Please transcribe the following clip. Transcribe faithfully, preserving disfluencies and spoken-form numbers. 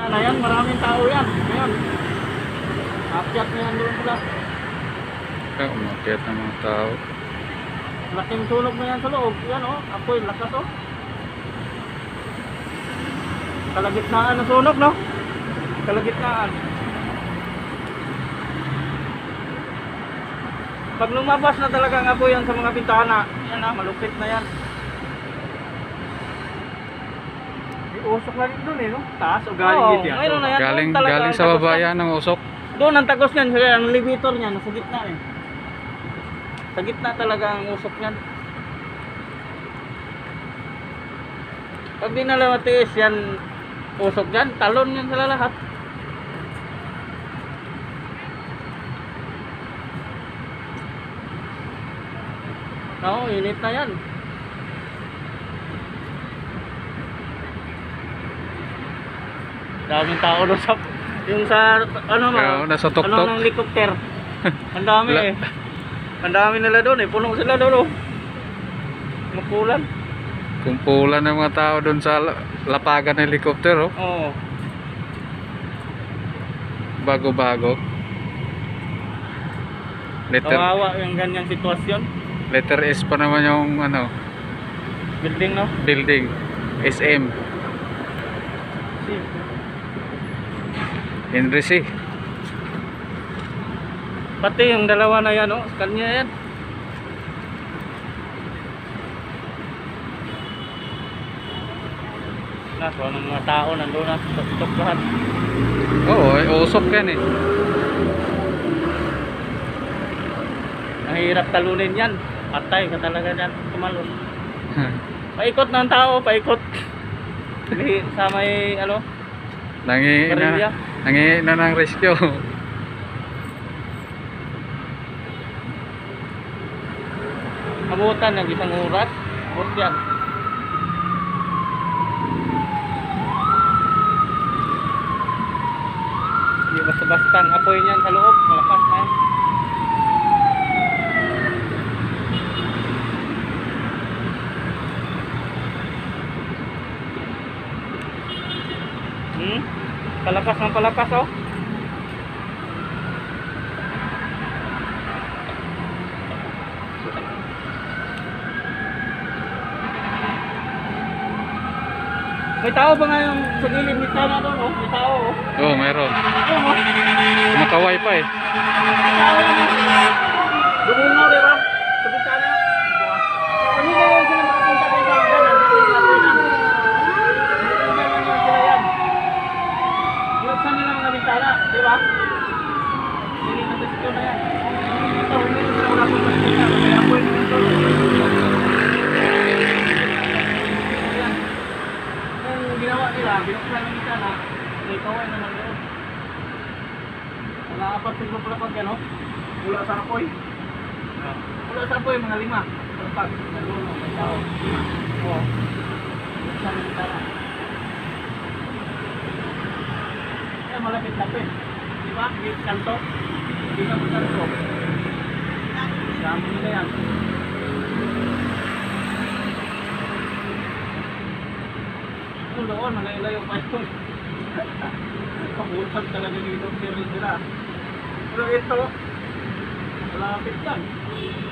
Ano yan, maraming tao yan. Ngayon, akyat na yan doon sila. Kaya umakyat ng mga tao. Laking sunog na yan sa loob. Yan o, apoy, lakas o. Kalagitnaan ng sunog, no? Kalagitnaan. Pag lumabas na talaga ang apoy yan sa mga bintana, yan na, malupit na yan. May usok na rin doon eh, no? Taas o galing Oo, dito yan? mayroon na yan. Galing, Doon talaga galing ang sa tagos baba yan. yan ng usok. Doon ang tagos niyan, kaya ang elevator niya nasa gitna eh. Sa gitna talaga ang usok niyan. Pag di na matiis yan, usok yan, talon yan sila lahat. Oo, init na yan. Daming tao doon sa yung sa ano Kaya, ma, nasa tuktok. ano ng helicopter. Ang dami La- eh. Ang dami nila doon eh, puno sila doon oh. Mapulan. Kumpulan ng mga tao doon sa la- lapagan ng helicopter, oh. Oo. Bago-bago. Letter, Kawawa yung ganyang sitwasyon. letter S pa naman yung ano, Building no. building. S M. Henry C. Pati yung dalawa na yan oh, kanya yan. Naso ng mga tao nandoon na tutok lahat. Oo, eh, usok yan eh. Mahirap talunin yan. Patay ka talaga dyan, tumalon. Paikot ng tao, paikot. Hindi, sa may ano, Nangi Marilya. na, nangi na ng rescue. abutan ng isang oras. Bus yan. Hindi basta-basta ang apoy niyan sa loob. Malakas na yan. Hmm? Palakas ng palakas oh. May tao ba nga yung sa gilid ni Tana doon oh? May tao oh. Oo, oh, meron. Ayun oh. Kumakaway pa eh. Dumungaw, di ba? Sa bintana. Kanina lang sila makapunta kayo sa hagdan. Nandito yung apoy na. Kanina lang yun sila yan. Binuksan nila mga bintana, di ba? Hindi na dito na yan. Ito, hindi na sila wala kong bintana. May apoy na ito. Ayan. Yung ginawa nila, binuksan ng bintana. May kaway naman doon. Mga apat siguro pala pag yan, oh. Mula sa apoy. Wala sa apoy, mga lima. Pag nandun, may tao. Lima. Oo. Sa bintana. Kaya malapit-lapit. Di ba? Di kanto. Di ka po kanto. Dami nila yan. Ito doon, malayo pa yun. Kabutan talaga dito. Pero sila. Pero ito, malapit yan.